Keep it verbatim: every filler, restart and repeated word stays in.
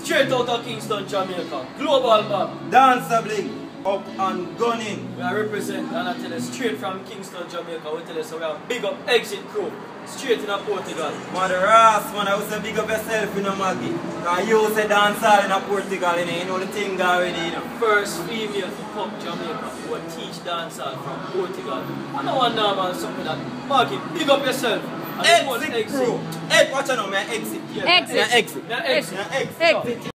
Straight out of Kingston, Jamaica. Global map. Dansa Bling. Up and gunning. We are represent and I tell you straight from Kingston, Jamaica. We tell you so we are big up Egzit crew. Straight in Portugal. Mother ass man, I would say big up yourself in a Maggie. Cause you say dancehall in Portugal, you know the thing already. You know. First female to come Jamaica who will teach dancehall from Portugal. I know one normal something that Maggie, big up yourself. Egzit crew. Hey, watch out now, man. Egzit. Yeah, Exit. Exit. Exit. Exit. Exit.